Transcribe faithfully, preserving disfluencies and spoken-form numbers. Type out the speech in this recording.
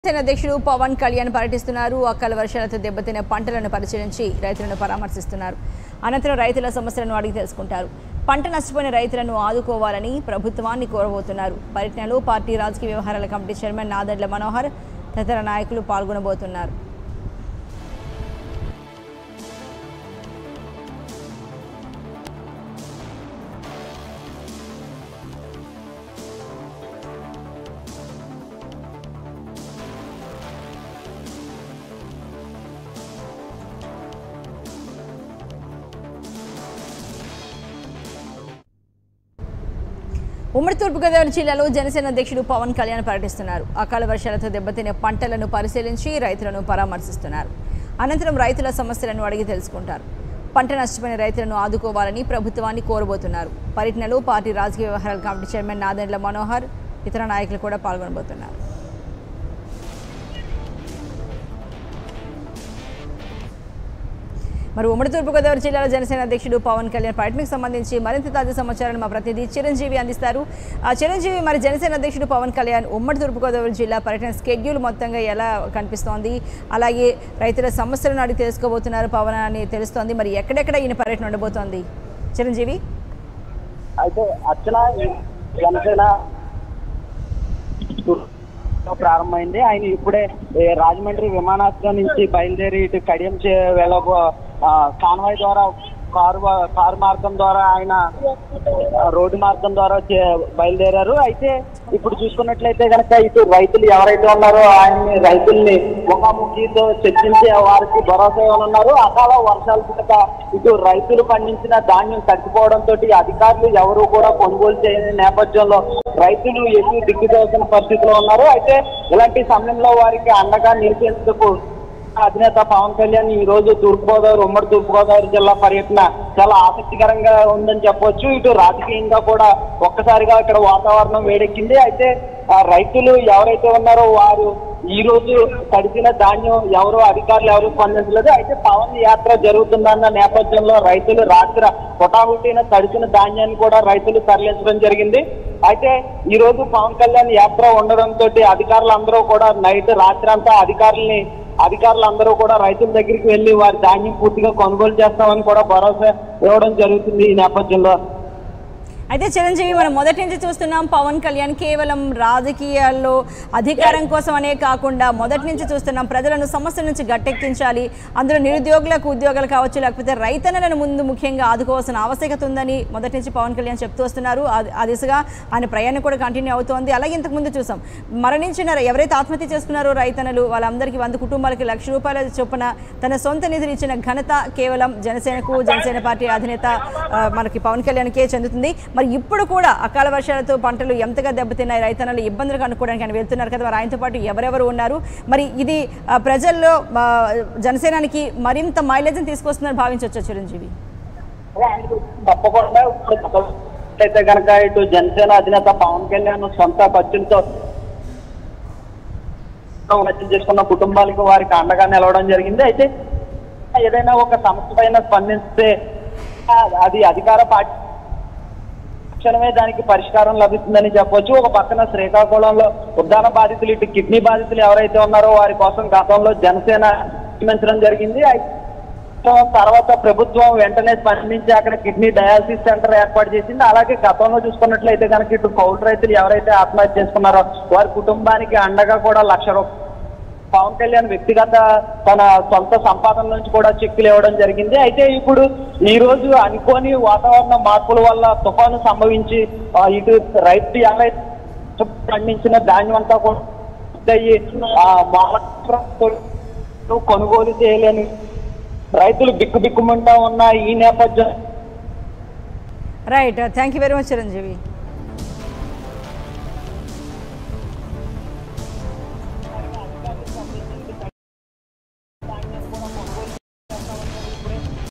అధ్యక్షుడు పవన్ కళ్యాణ్ పర్యటిస్తున్నారు. అకాల వర్షాలతో దెబ్బతిన్న పంటలను పరిశీలించి రైతులను పరామర్శిస్తున్నారు. అనంతరం రైతుల సమస్యలను అడిగి తెలుసుకుంటారు. పంట నష్టపోయిన రైతులను ఆదుకోవాలని ప్రభుత్వాన్ని కోరబోతున్నారు. పర్యటనలో పార్టీ రాజకీయ వ్యవహారాల కమిటీ చైర్మన్ నాదెండ్ల మనోహర్ తదితర నాయకులు పాల్గొనబోతున్నారు. ఉమ్మడి తూర్పుగోదావరి జిల్లాలో జనసేన అధ్యక్షుడు పవన్ కళ్యాణ్ పర్యటిస్తున్నారు. అకాల వర్షాలతో దెబ్బతిన్న పంటలను పరిశీలించి రైతులను పరామర్శిస్తున్నారు. అనంతరం రైతుల సమస్యలను అడిగి తెలుసుకుంటారు. పంట నష్టపోయిన రైతులను ఆదుకోవాలని ప్రభుత్వాన్ని కోరబోతున్నారు. పర్యటనలో పార్టీ రాజకీయ వ్యవహారాల కమిటీ చైర్మన్ నాదెండ్ల మనోహర్ ఇతర నాయకులు కూడా పాల్గొనబోతున్నారు. మరి ఉమ్మడి తూర్పుగోదావరి జిల్లాలో జనసేన అధ్యక్షుడు పవన్ కళ్యాణ్ పర్యటనకు సంబంధించి మరింత తాజా సమాచారాన్ని మా ప్రతినిధి చిరంజీవి అందిస్తారు. ఆ చిరంజీవి, మరి జనసేన అధ్యక్షుడు పవన్ కళ్యాణ్ ఉమ్మడి తూర్పుగోదావరి జిల్లా పర్యటన స్కెడ్యూల్ మొత్తంగా ఎలా కనిపిస్తోంది? అలాగే రైతుల సమస్యలను అడిగి తెలుసుకోబోతున్నారు పవన్ అని తెలుస్తోంది. మరి ఎక్కడెక్కడ ఈయన పర్యటన ఉండబోతోంది చిరంజీవి? అయితే అర్చన జనసేన ప్రారంభమైంది. ఆయన ఇప్పుడే రాజమండ్రి విమానాశ్రయం నుంచి బయలుదేరి ఇటు కడియం వెళ్ళబో కాన్వాయ్ ద్వారా కారు కారు మార్గం ద్వారా ఆయన రోడ్డు మార్గం ద్వారా బయలుదేరారు. అయితే ఇప్పుడు చూసుకున్నట్లయితే కనుక ఇటు రైతులు ఎవరైతే ఉన్నారో ఆయన్ని రైతుల్ని ముఖాముఖితో చర్చించే వారికి భరోసా ఇవ్వనున్నారు. అకాల వర్షాలు కనుక ఇటు రైతులు పండించిన ధాన్యం తగ్గిపోవడంతో అధికారులు ఎవరు కూడా కొనుగోలు చేయని నేపథ్యంలో రైతులు ఎక్కువ దిక్కుతోసిన పరిస్థితిలో ఉన్నారు. అయితే ఇలాంటి సమయంలో వారికి అండగా నిలిచేందుకు అధినేత పవన్ కళ్యాణ్ ఈ రోజు తూర్పుగోదావరి ఉమ్మడి తూర్పుగోదావరి జిల్లా పర్యటన చాలా ఆసక్తికరంగా ఉందని చెప్పొచ్చు. ఇటు రాజకీయంగా కూడా ఒక్కసారిగా ఇక్కడ వాతావరణం వేడెక్కింది. అయితే రైతులు ఎవరైతే ఉన్నారో వారు ఈ రోజు తడిసిన ధాన్యం ఎవరు అధికారులు ఎవరు స్పందించలేదు. అయితే పవన్ యాత్ర జరుగుతుందన్న నేపథ్యంలో రైతులు రాత్రి పొటాముట్టిన తడిసిన ధాన్యాన్ని కూడా రైతులు తరలించడం జరిగింది. అయితే ఈ రోజు పవన్ కళ్యాణ్ యాత్ర ఉండడంతో అధికారులందరూ కూడా నైట్ రాత్రి అంతా అధికారుల్ని అధికారులందరూ కూడా రైతుల దగ్గరికి వెళ్లి వారి ధాన్యం పూర్తిగా కొనుగోలు చేస్తామని కూడా భరోసా ఇవ్వడం జరుగుతుంది ఈ నేపథ్యంలో. అయితే చిరంజీవి, మనం మొదటి నుంచి చూస్తున్నాం పవన్ కళ్యాణ్ కేవలం రాజకీయాల్లో అధికారం కోసం అనే కాకుండా మొదటి నుంచి చూస్తున్నాం ప్రజలను సమస్యల నుంచి గట్టెక్కించాలి, అందులో నిరుద్యోగులకు ఉద్యోగాలు కావచ్చు, లేకపోతే రైతన్నలను ముందు ముఖ్యంగా ఆదుకోవాల్సిన ఆవశ్యకత ఉందని మొదటి నుంచి పవన్ కళ్యాణ్ చెప్తూ వస్తున్నారు. ఆ దిశగా ఆయన ప్రయాణం కూడా కంటిన్యూ అవుతోంది. అలాగే ఇంతకుముందు చూసాం మరణించిన ఎవరైతే ఆత్మహత్య చేసుకున్నారో రైతన్నలు వాళ్ళందరికీ వంద కుటుంబాలకి లక్ష రూపాయల చొప్పున తన సొంత నిధులు ఇచ్చిన ఘనత కేవలం జనసేనకు జనసేన పార్టీ అధినేత మనకి పవన్ కళ్యాణ్కే చెందుతుంది. మరి ఇప్పుడు కూడా అకాల వర్షాలతో పంటలు ఎంతగా దెబ్బతిన్నాయి, రైతన్నలు ఇబ్బందులు కనుక్కోవడానికి ఆయన వెళ్తున్నారు కదా, మరి ఆయనతో పాటు ఎవరెవరు ఉన్నారు, మరి ఇది ప్రజల్లో జనసేనానికి మరింత మైలేజ్ని తీసుకొస్తుందని భావించవచ్చు చిరంజీవి? తప్పకుండా అయితే కనుక ఇటు జనసేన అధినేత పవన్ కళ్యాణ్ సొంత ఖర్చులతో చేసుకున్న కుటుంబాలకు వారికి అండగా నిలవడం జరిగింది. అయితే ఏదైనా ఒక సమస్య పైన స్పందిస్తే అది అధికార పార్టీ క్షణమే దానికి పరిష్కారం లభిస్తుందని చెప్పొచ్చు. ఒక పక్కన శ్రీకాకుళంలో ఉద్దాన బాధితులు ఇటు కిడ్నీ బాధితులు ఎవరైతే ఉన్నారో వారి కోసం గతంలో జనసేన నియమించడం జరిగింది. తర్వాత ప్రభుత్వం వెంటనే స్పందించి అక్కడ కిడ్నీ డయాలసిస్ సెంటర్ ఏర్పాటు చేసింది. అలాగే గతంలో చూసుకున్నట్లయితే కనుక ఇటు కౌలు రైతులు ఎవరైతే ఆత్మహత్య చేసుకున్నారో వారి కుటుంబానికి అండగా కూడా లక్ష రూపాయలు పవన్ కళ్యాణ్ వ్యక్తిగత తన సొంత సంపాదన నుంచి కూడా చెక్కులు ఇవ్వడం జరిగింది. అయితే ఇప్పుడు ఈ రోజు అనుకోని వాతావరణ మార్పుల వల్ల తుఫాను సంభవించి ఇటు రైతు ఎవరైతే పండించిన ధాన్యం అంతా కూడా కొనుగోలు చేయలేని రైతులు బిక్కు బిక్కుమంటా ఉన్న ఈ నేపథ్యం. Right, thank you very much Chiranjeevi.